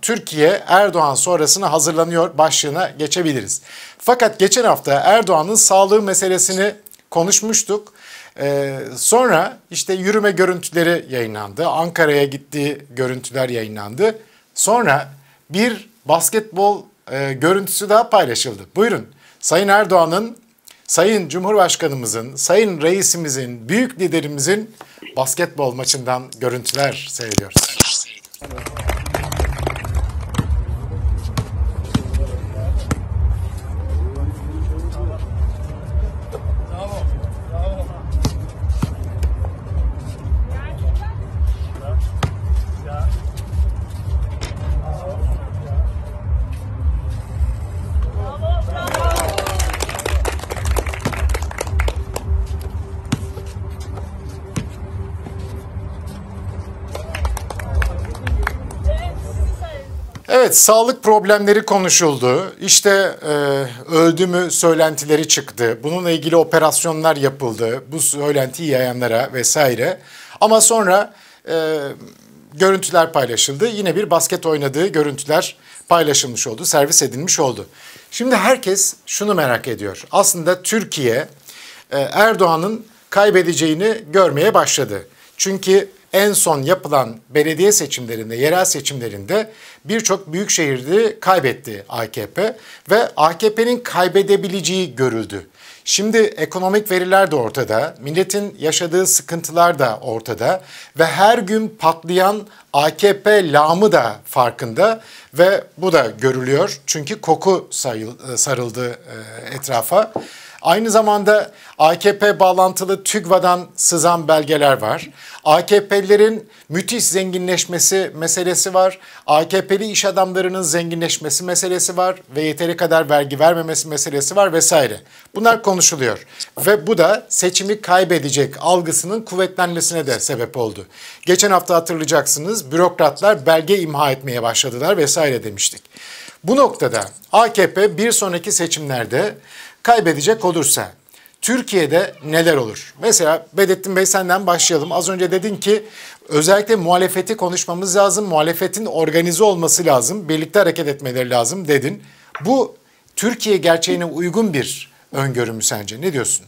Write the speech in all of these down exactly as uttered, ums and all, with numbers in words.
Türkiye Erdoğan sonrasına hazırlanıyor başlığına geçebiliriz. Fakat geçen hafta Erdoğan'ın sağlığı meselesini konuşmuştuk. Ee, sonra işte yürüme görüntüleri yayınlandı. Ankara'ya gittiği görüntüler yayınlandı. Sonra bir basketbol e, görüntüsü daha paylaşıldı. Buyurun, Sayın Erdoğan'ın, Sayın Cumhurbaşkanımızın, Sayın Reisimizin, büyük liderimizin basketbol maçından görüntüler seyrediyoruz. Evet, sağlık problemleri konuşuldu. İşte e, öldü mü söylentileri çıktı. Bununla ilgili operasyonlar yapıldı. Bu söylentiyi yayanlara vesaire. Ama sonra e, görüntüler paylaşıldı. Yine bir basket oynadığı görüntüler paylaşılmış oldu, servis edilmiş oldu. Şimdi herkes şunu merak ediyor. Aslında Türkiye e, Erdoğan'ın kaybedeceğini görmeye başladı. Çünkü en son yapılan belediye seçimlerinde, yerel seçimlerinde birçok büyük şehirde kaybetti A K P ve A K P'nin kaybedebileceği görüldü. Şimdi ekonomik veriler de ortada, milletin yaşadığı sıkıntılar da ortada ve her gün patlayan A K P lağımı da farkında ve bu da görülüyor. Çünkü koku sarıldı etrafa. Aynı zamanda A K P bağlantılı TÜGVA'dan sızan belgeler var. A K P'lilerin müthiş zenginleşmesi meselesi var. A K P'li iş adamlarının zenginleşmesi meselesi var ve yeteri kadar vergi vermemesi meselesi var vesaire. Bunlar konuşuluyor ve bu da seçimi kaybedecek algısının kuvvetlenmesine de sebep oldu. Geçen hafta hatırlayacaksınız, bürokratlar belge imha etmeye başladılar vesaire demiştik. Bu noktada A K P bir sonraki seçimlerde kaybedecek olursa Türkiye'de neler olur? Mesela Bedrettin Bey, senden başlayalım. Az önce dedin ki özellikle muhalefeti konuşmamız lazım. Muhalefetin organize olması lazım. Birlikte hareket etmeleri lazım dedin. Bu Türkiye gerçeğine uygun bir öngörü mü sence? Ne diyorsun?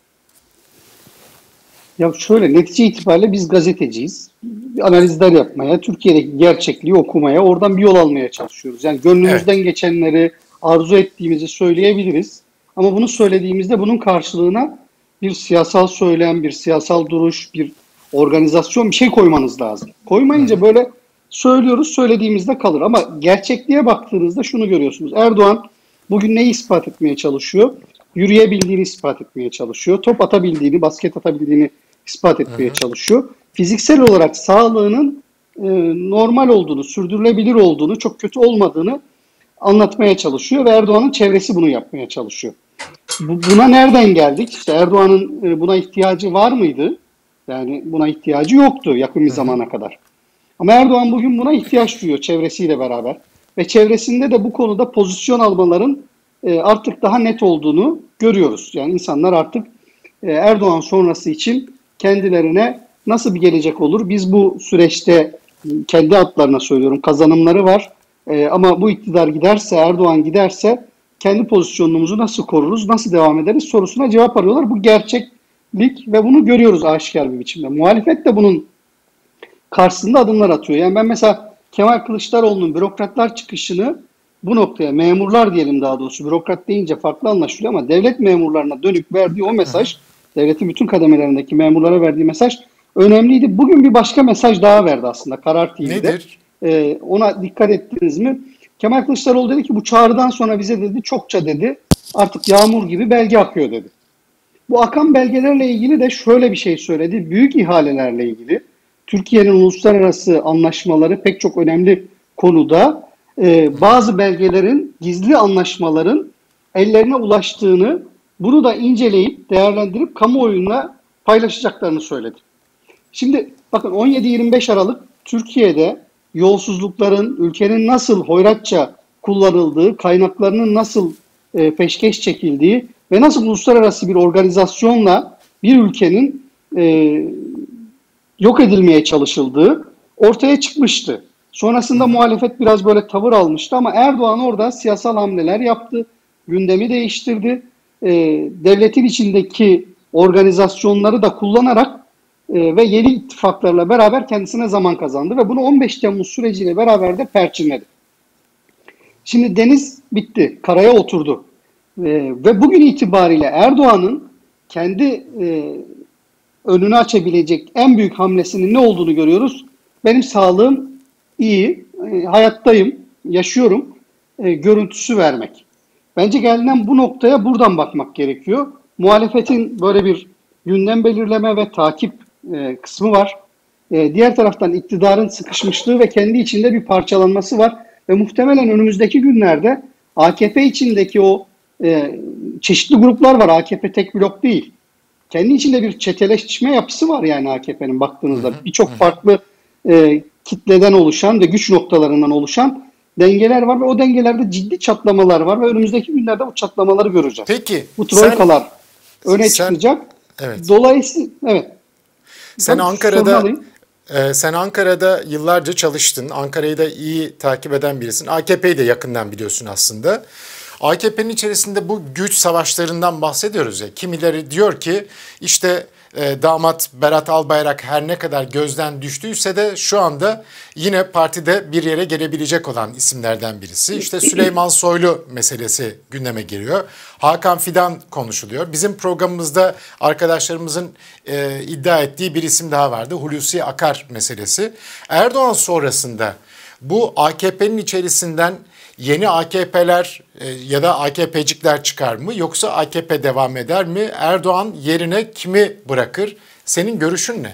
Ya şöyle, netice itibariyle biz gazeteciyiz. Analizler yapmaya, Türkiye'deki gerçekliği okumaya, oradan bir yol almaya çalışıyoruz. Yani gönlümüzden evet. geçenleri arzu ettiğimizi söyleyebiliriz. Ama bunu söylediğimizde bunun karşılığına bir siyasal söylem, bir siyasal duruş, bir organizasyon, bir şey koymanız lazım. Koymayınca böyle söylüyoruz, söylediğimizde kalır. Ama gerçekliğe baktığınızda şunu görüyorsunuz. Erdoğan bugün neyi ispat etmeye çalışıyor? Yürüyebildiğini ispat etmeye çalışıyor. Top atabildiğini, basket atabildiğini ispat etmeye Hı-hı. çalışıyor. Fiziksel olarak sağlığının e, normal olduğunu, sürdürülebilir olduğunu, çok kötü olmadığını anlatmaya çalışıyor ve Erdoğan'ın çevresi bunu yapmaya çalışıyor. Buna nereden geldik? İşte Erdoğan'ın buna ihtiyacı var mıydı? Yani buna ihtiyacı yoktu yakın bir zamana kadar. Ama Erdoğan bugün buna ihtiyaç duyuyor çevresiyle beraber. Ve çevresinde de bu konuda pozisyon almaların artık daha net olduğunu görüyoruz. Yani insanlar artık Erdoğan sonrası için kendilerine nasıl bir gelecek olur? Biz bu süreçte, kendi adlarına söylüyorum, kazanımları var. Ama bu iktidar giderse, Erdoğan giderse kendi pozisyonumuzu nasıl koruruz, nasıl devam ederiz sorusuna cevap arıyorlar. Bu gerçeklik ve bunu görüyoruz aşikar bir biçimde. Muhalefet de bunun karşısında adımlar atıyor. Yani ben mesela Kemal Kılıçdaroğlu'nun bürokratlar çıkışını bu noktaya, memurlar diyelim daha doğrusu, bürokrat deyince farklı anlaşılıyor ama devlet memurlarına dönük verdiği o mesaj, devletin bütün kademelerindeki memurlara verdiği mesaj önemliydi. Bugün bir başka mesaj daha verdi aslında Karar T V'de. Nedir? Ee, ona dikkat ettiniz mi? Kemal Kılıçdaroğlu dedi ki bu çağrıdan sonra bize dedi çokça dedi artık yağmur gibi belge akıyor dedi. Bu akan belgelerle ilgili de şöyle bir şey söyledi. Büyük ihalelerle ilgili Türkiye'nin uluslararası anlaşmaları pek çok önemli konuda e, bazı belgelerin, gizli anlaşmaların ellerine ulaştığını, bunu da inceleyip değerlendirip kamuoyuna paylaşacaklarını söyledi. Şimdi bakın on yedi yirmi beş Aralık Türkiye'de yolsuzlukların, ülkenin nasıl hoyratça kullanıldığı, kaynaklarının nasıl e, peşkeş çekildiği ve nasıl uluslararası bir organizasyonla bir ülkenin e, yok edilmeye çalışıldığı ortaya çıkmıştı. Sonrasında muhalefet biraz böyle tavır almıştı ama Erdoğan orada siyasal hamleler yaptı. Gündemi değiştirdi. E, devletin içindeki organizasyonları da kullanarak e, ve yeni ittifaklarla beraber kendisine zaman kazandı. Ve bunu on beş Temmuz süreciyle beraber de perçinledi. Şimdi deniz bitti, karaya oturdu. E, ve bugün itibariyle Erdoğan'ın kendi e, önünü açabilecek en büyük hamlesinin ne olduğunu görüyoruz. Benim sağlığım iyi, e, hayattayım, yaşıyorum e, görüntüsü vermek. Bence gelinen bu noktaya buradan bakmak gerekiyor. Muhalefetin böyle bir gündem belirleme ve takip e, kısmı var. E, diğer taraftan iktidarın sıkışmışlığı ve kendi içinde bir parçalanması var. Ve muhtemelen önümüzdeki günlerde A K P içindeki o e, çeşitli gruplar var. A K P tek blok değil. Kendi içinde bir çeteleşme yapısı var yani A K P'nin baktığınızda. Birçok farklı e, kitleden oluşan ve güç noktalarından oluşan dengeler var ve o dengelerde ciddi çatlamalar var ve önümüzdeki günlerde o çatlamaları göreceğiz. Peki. Bu troikalar öne sen, çıkacak. Evet. Dolayısıyla evet. Sen ben Ankara'da e, sen Ankara'da yıllarca çalıştın. Ankara'yı da iyi takip eden birisin. A K P'yi de yakından biliyorsun aslında. A K P'nin içerisinde bu güç savaşlarından bahsediyoruz ya. Kimileri diyor ki işte e, damat Berat Albayrak her ne kadar gözden düştüyse de şu anda yine partide bir yere gelebilecek olan isimlerden birisi. İşte Süleyman Soylu meselesi gündeme geliyor. Hakan Fidan konuşuluyor. Bizim programımızda arkadaşlarımızın e, iddia ettiği bir isim daha vardı. Hulusi Akar meselesi. Erdoğan sonrasında bu A K P'nin içerisinden yeni A K P'ler e, ya da A K P'cikler çıkar mı yoksa A K P devam eder mi? Erdoğan yerine kimi bırakır? Senin görüşün ne?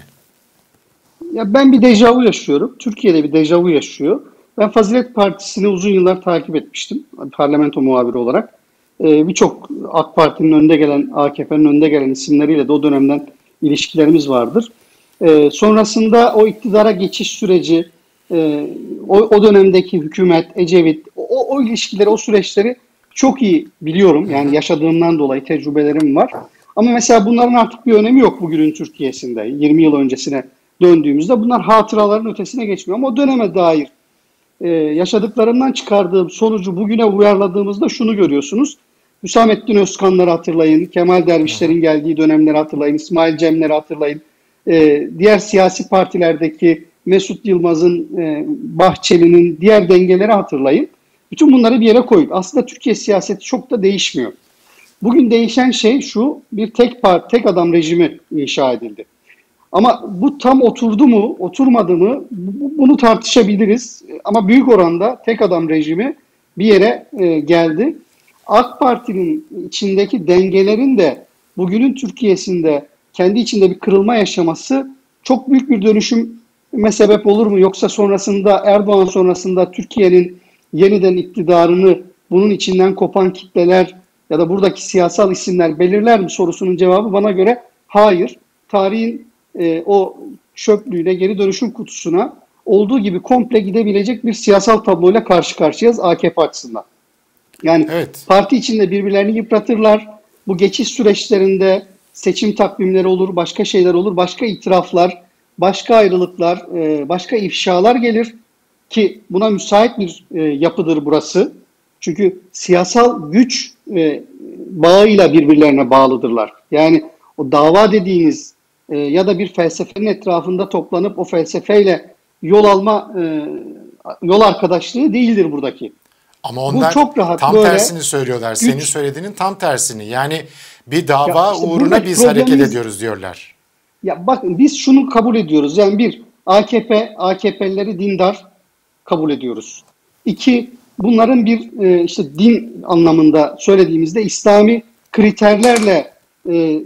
Ya ben bir dejavu yaşıyorum. Türkiye'de bir dejavu yaşıyor. Ben Fazilet Partisi'ni uzun yıllar takip etmiştim. Parlamento muhabiri olarak. Ee, Birçok AK Parti'nin önde gelen, A K P'nin önde gelen isimleriyle de o dönemden ilişkilerimiz vardır. Ee, sonrasında o iktidara geçiş süreci, e, o, o dönemdeki hükümet, Ecevit, o, o ilişkileri, o süreçleri çok iyi biliyorum. Yani yaşadığımdan dolayı tecrübelerim var. Ama mesela bunların artık bir önemi yok bugünün Türkiye'sinde. yirmi yıl öncesine döndüğümüzde bunlar hatıraların ötesine geçmiyor. Ama o döneme dair e, yaşadıklarımdan çıkardığım sonucu bugüne uyarladığımızda şunu görüyorsunuz. Hüsamettin Özkanları hatırlayın, Kemal Dervişler'in geldiği dönemleri hatırlayın, İsmail Cemler'i hatırlayın. E, diğer siyasi partilerdeki Mesut Yılmaz'ın, e, Bahçeli'nin diğer dengeleri hatırlayın. Bütün bunları bir yere koyun. Aslında Türkiye siyaseti çok da değişmiyor. Bugün değişen şey şu, bir tek parti, tek adam rejimi inşa edildi. Ama bu tam oturdu mu, oturmadı mı bunu tartışabiliriz. Ama büyük oranda tek adam rejimi bir yere e, geldi. AK Parti'nin içindeki dengelerin de bugünün Türkiye'sinde kendi içinde bir kırılma yaşaması çok büyük bir dönüşüme sebep olur mu? Yoksa sonrasında Erdoğan sonrasında Türkiye'nin yeniden iktidarını bunun içinden kopan kitleler ya da buradaki siyasal isimler belirler mi sorusunun cevabı bana göre hayır. Tarihin e, o çöplüğüne, geri dönüşüm kutusuna olduğu gibi komple gidebilecek bir siyasal tabloyla karşı karşıyayız A K P açısından. Yani evet. Parti içinde birbirlerini yıpratırlar. Bu geçiş süreçlerinde seçim takvimleri olur, başka şeyler olur, başka itiraflar, başka ayrılıklar, e, başka ifşalar gelir ki buna müsait bir e, yapıdır burası. Çünkü siyasal güç e, bağıyla birbirlerine bağlıdırlar. Yani o dava dediğiniz e, ya da bir felsefenin etrafında toplanıp o felsefeyle yol alma, e, yol arkadaşlığı değildir buradaki. Ama onlar çok rahat tam böyle, tersini söylüyorlar. Güç, senin söylediğinin tam tersini. Yani bir dava işte uğruna biz hareket ediyoruz diyorlar. Ya bakın biz şunu kabul ediyoruz. Yani bir, A K P, A K P'lileri dindar kabul ediyoruz. İki, bunların bir e, işte din anlamında söylediğimizde İslami kriterlerle e,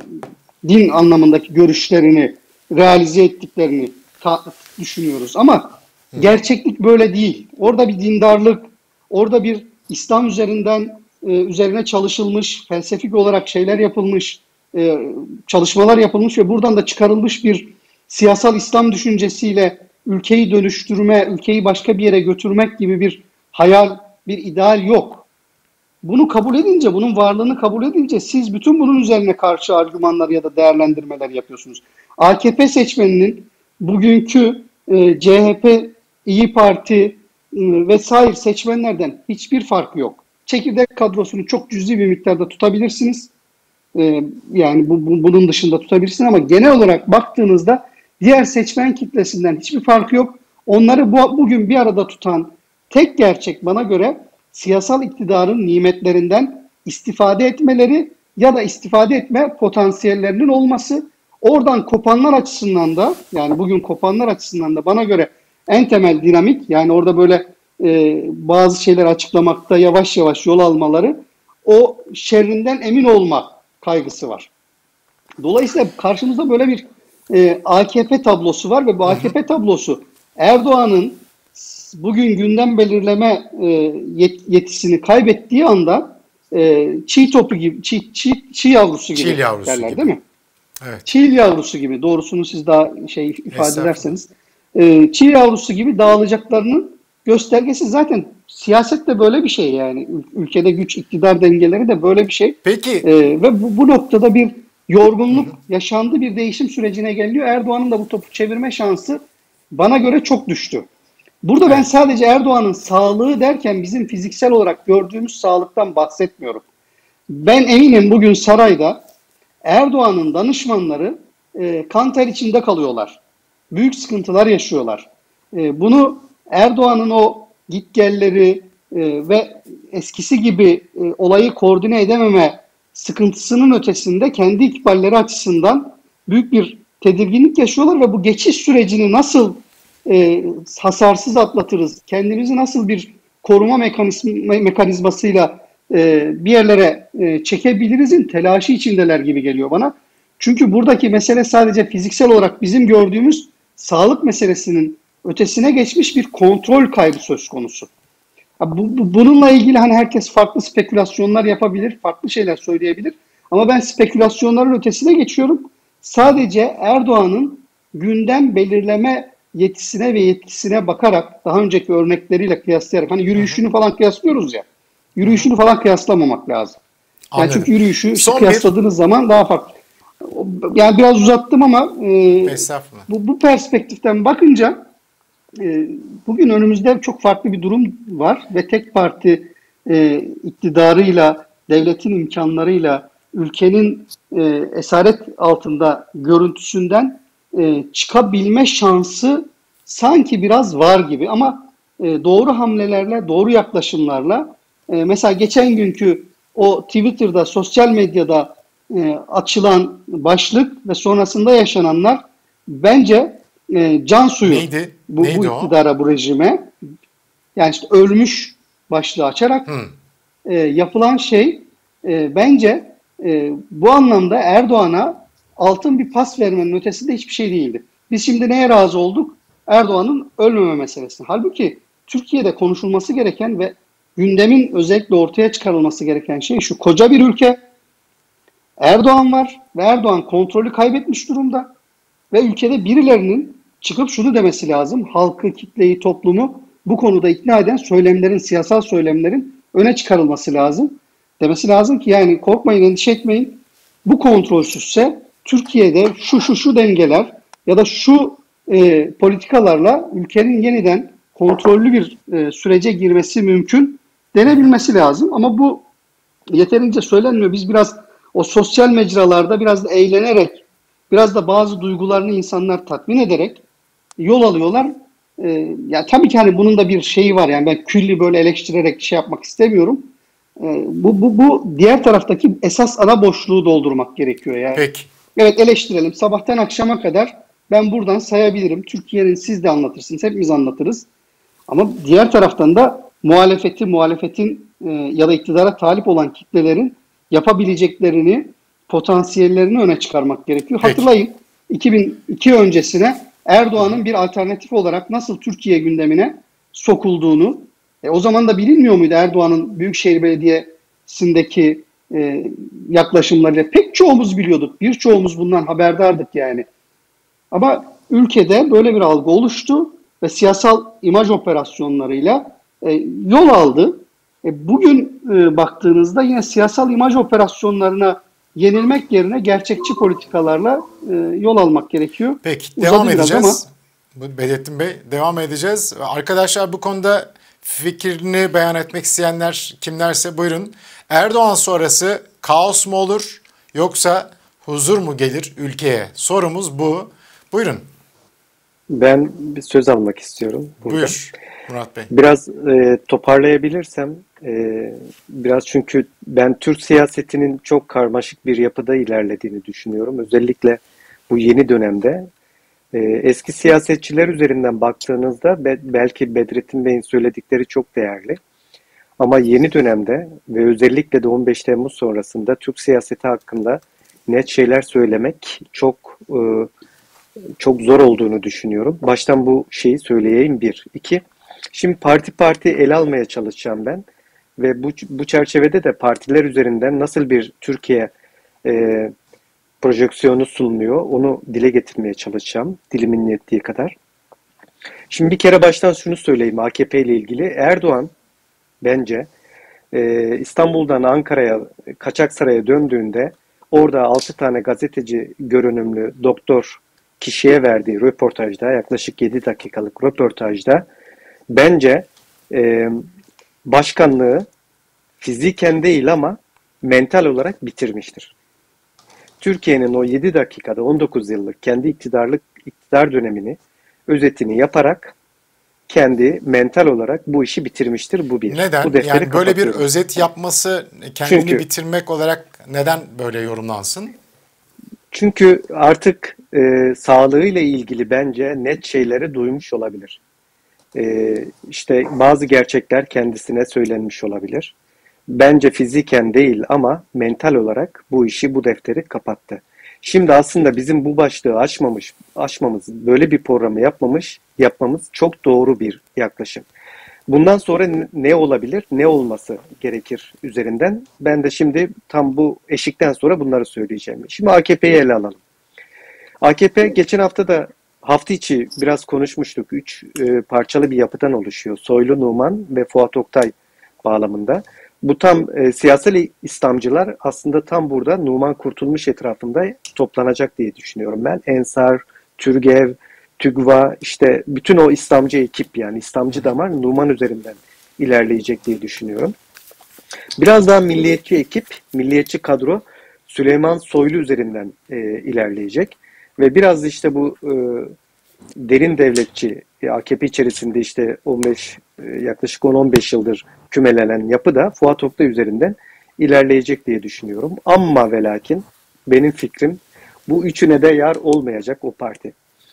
din anlamındaki görüşlerini realize ettiklerini ta- düşünüyoruz. Ama Hı. gerçeklik böyle değil. Orada bir dindarlık, orada bir İslam üzerinden e, üzerine çalışılmış, felsefik olarak şeyler yapılmış, e, çalışmalar yapılmış ve buradan da çıkarılmış bir siyasal İslam düşüncesiyle ülkeyi dönüştürme, ülkeyi başka bir yere götürmek gibi bir hayal, bir ideal yok. Bunu kabul edince, bunun varlığını kabul edince siz bütün bunun üzerine karşı argümanlar ya da değerlendirmeler yapıyorsunuz. A K P seçmeninin bugünkü e, C H P İyi Parti ıı, vesaire seçmenlerden hiçbir farkı yok. Çekirdek kadrosunu çok cüzi bir miktarda tutabilirsiniz. Ee, yani bu, bu, bunun dışında tutabilirsiniz ama genel olarak baktığınızda diğer seçmen kitlesinden hiçbir farkı yok. Onları bu, bugün bir arada tutan tek gerçek bana göre siyasal iktidarın nimetlerinden istifade etmeleri ya da istifade etme potansiyellerinin olması. Oradan kopanlar açısından da, yani bugün kopanlar açısından da bana göre en temel dinamik, yani orada böyle e, bazı şeyler açıklamakta yavaş yavaş yol almaları, o şerrinden emin olma kaygısı var. Dolayısıyla karşımızda böyle bir e, A K P tablosu var ve bu A K P tablosu Erdoğan'ın bugün gündem belirleme e, yet, yetisini kaybettiği anda e, çiğ topu gibi, çiğ, çiğ, çiğ yavrusu gibi Çiğ yavrusu derler gibi. değil mi? Evet. Çiğ yavrusu gibi, doğrusunu siz daha şey ifade ederseniz, e, çiğ yavrusu gibi dağılacaklarının göstergesi. Zaten siyaset de böyle bir şey yani. Ülkede güç iktidar dengeleri de böyle bir şey. Peki. E, ve bu, bu noktada bir yorgunluk, hı hı, yaşandı, bir değişim sürecine geliyor. Erdoğan'ın da bu topu çevirme şansı bana göre çok düştü. Burada evet, ben sadece Erdoğan'ın sağlığı derken bizim fiziksel olarak gördüğümüz sağlıktan bahsetmiyorum. Ben eminim bugün sarayda Erdoğan'ın danışmanları e, kan ter içinde kalıyorlar. Büyük sıkıntılar yaşıyorlar. E, bunu Erdoğan'ın o gitgelleri e, ve eskisi gibi e, olayı koordine edememe sıkıntısının ötesinde kendi ikballeri açısından büyük bir tedirginlik yaşıyorlar ve bu geçiş sürecini nasıl e, hasarsız atlatırız, kendimizi nasıl bir koruma mekanizm mekanizmasıyla e, bir yerlere e, çekebilirizin telaşı içindeler gibi geliyor bana. Çünkü buradaki mesele sadece fiziksel olarak bizim gördüğümüz sağlık meselesinin ötesine geçmiş bir kontrol kaybı söz konusu. Bu, bu, bununla ilgili hani herkes farklı spekülasyonlar yapabilir, farklı şeyler söyleyebilir. Ama ben spekülasyonların ötesine geçiyorum. Sadece Erdoğan'ın gündem belirleme yetisine ve yetkisine bakarak, daha önceki örnekleriyle kıyaslayarak, hani yürüyüşünü falan kıyaslıyoruz ya, yürüyüşünü falan kıyaslamamak lazım. Yani çünkü yürüyüşü kıyasladığınız bir... zaman daha farklı. Yani biraz uzattım ama e, bu, bu perspektiften bakınca e, bugün önümüzde çok farklı bir durum var ve tek parti e, iktidarıyla, devletin imkanlarıyla, ülkenin e, esaret altında görüntüsünden e, çıkabilme şansı sanki biraz var gibi ama e, doğru hamlelerle, doğru yaklaşımlarla, e, mesela geçen günkü o Twitter'da, sosyal medyada e, açılan başlık ve sonrasında yaşananlar bence e, can suyu. Neydi? Bu, Neydi bu iktidara, o? Bu rejime. Yani işte ölmüş başlığı açarak hmm. e, yapılan şey e, bence e, bu anlamda Erdoğan'a altın bir pas vermenin ötesinde hiçbir şey değildi. Biz şimdi neye razı olduk? Erdoğan'ın ölmeme meselesine. Halbuki Türkiye'de konuşulması gereken ve gündemin özellikle ortaya çıkarılması gereken şey şu: koca bir ülke, Erdoğan var ve Erdoğan kontrolü kaybetmiş durumda ve ülkede birilerinin çıkıp şunu demesi lazım: halkı, kitleyi, toplumu bu konuda ikna eden söylemlerin, siyasal söylemlerin öne çıkarılması lazım. Demesi lazım ki yani korkmayın, endişe etmeyin, bu kontrolsüzse Türkiye'de şu şu şu dengeler ya da şu e, politikalarla ülkenin yeniden kontrollü bir e, sürece girmesi mümkün denebilmesi lazım. Ama bu yeterince söylenmiyor. Biz biraz o sosyal mecralarda biraz da eğlenerek, biraz da bazı duygularını insanlar tatmin ederek yol alıyorlar. Ee, ya tabii ki hani bunun da bir şeyi var. Yani ben külli böyle eleştirerek şey yapmak istemiyorum. Ee, bu, bu, bu diğer taraftaki esas ana boşluğu doldurmak gerekiyor yani. Peki. Evet, eleştirelim. Sabahtan akşama kadar ben buradan sayabilirim. Türkiye'nin siz de anlatırsınız. Hepimiz anlatırız. Ama diğer taraftan da muhalefeti, muhalefetin e, ya da iktidara talip olan kitlelerin yapabileceklerini, potansiyellerini öne çıkarmak gerekiyor. Peki. Hatırlayın, iki bin iki öncesine Erdoğan'ın bir alternatif olarak nasıl Türkiye gündemine sokulduğunu, e, o zaman da bilinmiyor muydu Erdoğan'ın Büyükşehir Belediyesi'ndeki e, yaklaşımlarıyla? Pek çoğumuz biliyorduk, birçoğumuz bundan haberdardık yani. Ama ülkede böyle bir algı oluştu ve siyasal imaj operasyonlarıyla e, yol aldı. E, bugün e, baktığınızda yine siyasal imaj operasyonlarına yenilmek yerine gerçekçi politikalarla e, yol almak gerekiyor. Peki, Uzadı devam edeceğiz. Bu Bedrettin Bey, devam edeceğiz. Arkadaşlar bu konuda fikrini beyan etmek isteyenler kimlerse buyurun. Erdoğan sonrası kaos mu olur yoksa huzur mu gelir ülkeye? Sorumuz bu. Buyurun. Ben bir söz almak istiyorum burada. Buyur Murat Bey. Biraz e, toparlayabilirsem, e, biraz çünkü ben Türk siyasetinin çok karmaşık bir yapıda ilerlediğini düşünüyorum. Özellikle bu yeni dönemde. E, eski siyasetçiler üzerinden baktığınızda be, belki Bedrettin Bey'in söyledikleri çok değerli. Ama yeni dönemde ve özellikle de on beş Temmuz sonrasında Türk siyaseti hakkında net şeyler söylemek çok e, çok zor olduğunu düşünüyorum. Baştan bu şeyi söyleyeyim bir. İki, şimdi parti parti ele almaya çalışacağım ben. Ve bu, bu çerçevede de partiler üzerinden nasıl bir Türkiye e, projeksiyonu sunuluyor onu dile getirmeye çalışacağım. Dilimin yettiği kadar. Şimdi bir kere baştan şunu söyleyeyim A K P ile ilgili. Erdoğan bence e, İstanbul'dan Ankara'ya, Kaçaksaray'a döndüğünde orada altı tane gazeteci görünümlü doktor kişiye verdiği röportajda, yaklaşık yedi dakikalık röportajda bence e, başkanlığı fiziken değil ama mental olarak bitirmiştir. Türkiye'nin o yedi dakikada on dokuz yıllık kendi iktidarlık iktidar dönemini özetini yaparak kendi mental olarak bu işi bitirmiştir. Bu bir. Neden? Bu Yani böyle bir kapatıyorum. özet yapması kendini Çünkü, bitirmek olarak neden böyle yorumlansın? Çünkü artık e, sağlığıyla ilgili bence net şeyleri duymuş olabilir. E, işte bazı gerçekler kendisine söylenmiş olabilir. Bence fiziken değil ama mental olarak bu işi, bu defteri kapattı. Şimdi aslında bizim bu başlığı açmamış, açmamız, böyle bir programı yapmamış, yapmamız çok doğru bir yaklaşım. Bundan sonra ne olabilir, ne olması gerekir üzerinden. Ben de şimdi tam bu eşikten sonra bunları söyleyeceğim. Şimdi A K P'yi ele alalım. A K P geçen hafta da hafta içi biraz konuşmuştuk. Üç e, parçalı bir yapıdan oluşuyor. Soylu, Numan ve Fuat Oktay bağlamında. Bu tam e, siyasal İslamcılar aslında tam burada Numan Kurtulmuş etrafında toplanacak diye düşünüyorum ben. Ensar, Türgev, TÜGVA, işte bütün o İslamcı ekip, yani İslamcı damar Numan üzerinden ilerleyecek diye düşünüyorum. Biraz daha milliyetçi ekip, milliyetçi kadro Süleyman Soylu üzerinden e, ilerleyecek. Ve biraz işte bu e, derin devletçi e, A K P içerisinde işte on beş e, yaklaşık on on beş yıldır kümelenen yapı da Fuat Oktay üzerinden ilerleyecek diye düşünüyorum. Ama ve lakin benim fikrim bu üçüne de yar olmayacak o parti.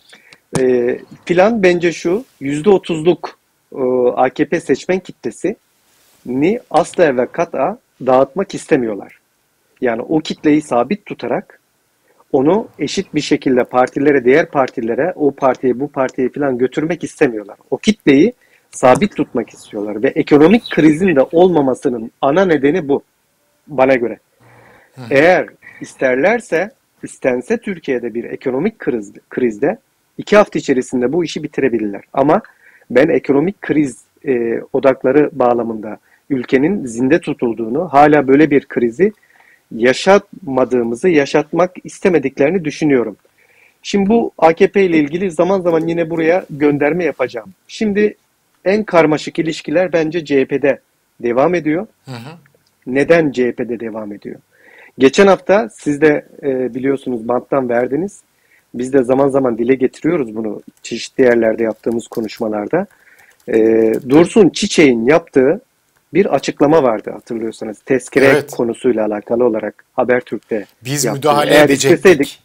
E, plan bence şu, yüzde otuzluk e, A K P seçmen kitlesini asla ve kat'a dağıtmak istemiyorlar. Yani o kitleyi sabit tutarak onu eşit bir şekilde partilere, diğer partilere, o partiye, bu partiye falan götürmek istemiyorlar. O kitleyi sabit tutmak istiyorlar ve ekonomik krizin de olmamasının ana nedeni bu bana göre. Hı. Eğer isterlerse, istense Türkiye'de bir ekonomik kriz, krizde iki hafta içerisinde bu işi bitirebilirler. Ama ben ekonomik kriz e, odakları bağlamında ülkenin zinde tutulduğunu, hala böyle bir krizi yaşatmadığımızı, yaşatmak istemediklerini düşünüyorum. Şimdi bu A K P ile ilgili zaman zaman yine buraya gönderme yapacağım. Şimdi en karmaşık ilişkiler bence C H P'de devam ediyor. Hı hı. Neden C H P'de devam ediyor? Geçen hafta siz de e, biliyorsunuz banttan verdiniz. Biz de zaman zaman dile getiriyoruz bunu çeşitli yerlerde yaptığımız konuşmalarda. E, Dursun Çiçek'in yaptığı bir açıklama vardı hatırlıyorsanız. Tezkere evet. konusuyla alakalı olarak Habertürk'te biz yaptığı. müdahale eğer edecektik. Isteseydik,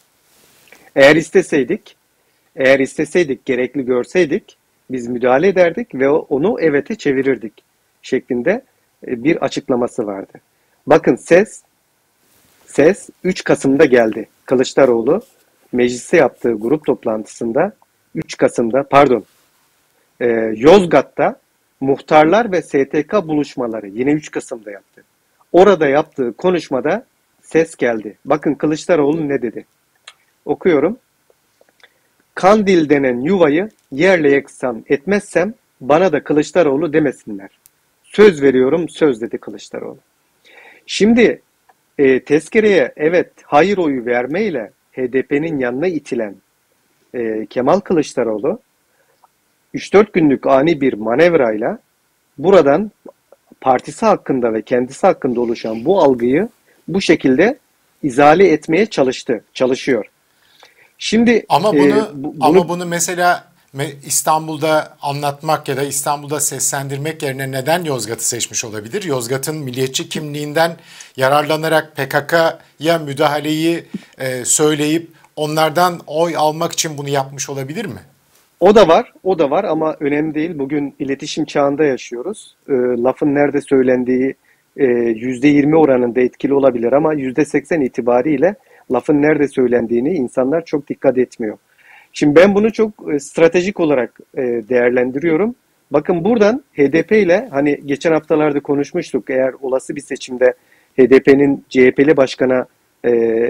eğer isteseydik, eğer isteseydik, gerekli görseydik biz müdahale ederdik ve onu evete çevirirdik şeklinde bir açıklaması vardı. Bakın ses, ses üç Kasım'da geldi. Kılıçdaroğlu mecliste yaptığı grup toplantısında üç Kasım'da pardon e, Yozgat'ta muhtarlar ve S T K buluşmaları yine üç Kasım'da yaptı. Orada yaptığı konuşmada ses geldi. Bakın Kılıçdaroğlu ne dedi? Okuyorum. Kandil denen yuvayı yerle yeksan etmezsem bana da Kılıçdaroğlu demesinler. Söz veriyorum, söz dedi Kılıçdaroğlu. Şimdi e, tezkereye evet hayır oyu vermeyle H D P'nin yanına itilen e, Kemal Kılıçdaroğlu üç dört günlük ani bir manevrayla buradan partisi hakkında ve kendisi hakkında oluşan bu algıyı bu şekilde izale etmeye çalıştı, çalışıyor. Şimdi Ama e, bunu bu- bunu ama bunu mesela me- İstanbul'da anlatmak ya da İstanbul'da seslendirmek yerine neden Yozgat'ı seçmiş olabilir? Yozgat'ın milliyetçi kimliğinden yararlanarak P K K'ya müdahaleyi e, söyleyip onlardan oy almak için bunu yapmış olabilir mi? O da var, o da var ama önemli değil. Bugün iletişim çağında yaşıyoruz. E, lafın nerede söylendiği e, yüzde yirmi oranında etkili olabilir ama yüzde seksen itibariyle lafın nerede söylendiğini insanlar çok dikkat etmiyor. Şimdi ben bunu çok e, stratejik olarak e, değerlendiriyorum. Bakın buradan H D P ile hani geçen haftalarda konuşmuştuk. Eğer olası bir seçimde H D P'nin C H P'li başkana e,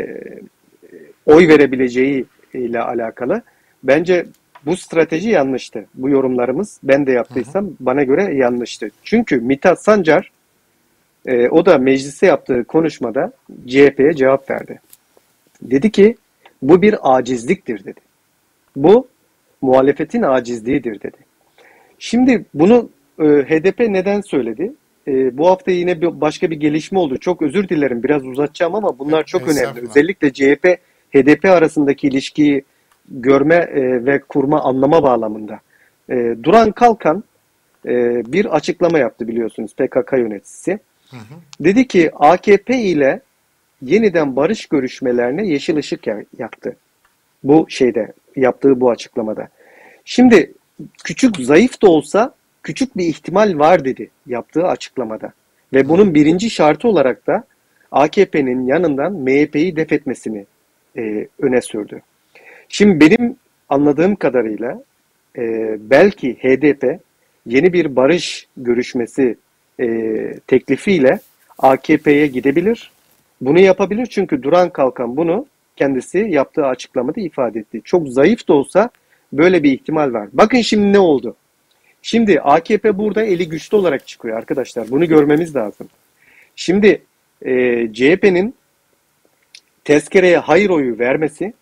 oy verebileceği ile alakalı. Bence bu strateji yanlıştı. Bu yorumlarımız ben de yaptıysam bana göre yanlıştı. Çünkü Mithat Sancar e, o da mecliste yaptığı konuşmada C H P'ye cevap verdi. Dedi ki bu bir acizliktir dedi. Bu muhalefetin acizliğidir dedi. Şimdi bunu e, H D P neden söyledi? E, bu hafta yine bir, başka bir gelişme oldu. Çok özür dilerim biraz uzatacağım ama bunlar çok önemli. Estağfurullah. Özellikle C H P H D P arasındaki ilişkiyi görme e, ve kurma anlama bağlamında. E, Duran Kalkan e, bir açıklama yaptı biliyorsunuz P K K yöneticisi. Hı hı. Dedi ki A K P ile yeniden barış görüşmelerine yeşil ışık ya- yaktı. Bu şeyde yaptığı bu açıklamada. Şimdi küçük zayıf da olsa küçük bir ihtimal var dedi yaptığı açıklamada. Ve bunun birinci şartı olarak da A K P'nin yanından M H P'yi def etmesini e, öne sürdü. Şimdi benim anladığım kadarıyla e, belki H D P yeni bir barış görüşmesi e, teklifiyle A K P'ye gidebilir. Bunu yapabilir çünkü Duran Kalkan bunu kendisi yaptığı açıklamada ifade etti. Çok zayıf da olsa böyle bir ihtimal var. Bakın şimdi ne oldu? Şimdi A K P burada eli güçlü olarak çıkıyor arkadaşlar. Bunu görmemiz lazım. Şimdi e, C H P'nin tezkereye hayır oyu vermesi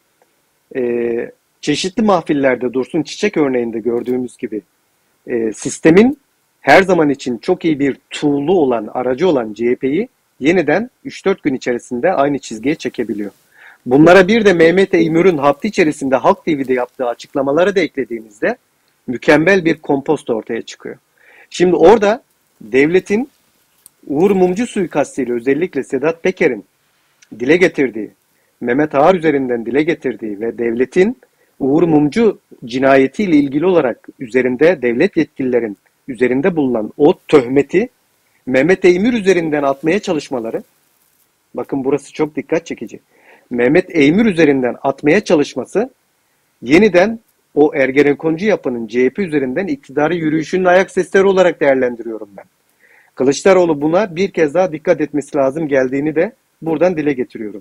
e, çeşitli mahfillerde Dursun Çiçek örneğinde gördüğümüz gibi e, sistemin her zaman için çok iyi bir tool'u olan, aracı olan C H P'yi yeniden üç dört gün içerisinde aynı çizgiye çekebiliyor. Bunlara bir de Mehmet Eymür'ün hafta içerisinde Halk T V'de yaptığı açıklamaları da eklediğimizde mükemmel bir kompost ortaya çıkıyor. Şimdi orada devletin Uğur Mumcu suikastiyle özellikle Sedat Peker'in dile getirdiği, Mehmet Ağar üzerinden dile getirdiği ve devletin Uğur Mumcu cinayetiyle ilgili olarak üzerinde devlet yetkililerin üzerinde bulunan o töhmeti Mehmet Eymür üzerinden atmaya çalışmaları, bakın burası çok dikkat çekici. Mehmet Eymür üzerinden atmaya çalışması yeniden o Ergenekoncu yapının C H P üzerinden iktidarı yürüyüşünün ayak sesleri olarak değerlendiriyorum ben. Kılıçdaroğlu buna bir kez daha dikkat etmesi lazım geldiğini de buradan dile getiriyorum.